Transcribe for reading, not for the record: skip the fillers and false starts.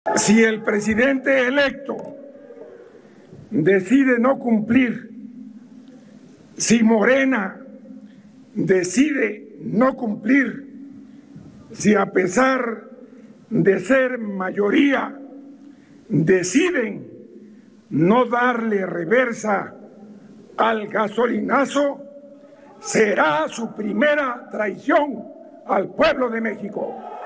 Si el presidente electo decide no cumplir, si Morena decide no cumplir, si a pesar de ser mayoría deciden no darle reversa al gasolinazo, será su primera traición al pueblo de México.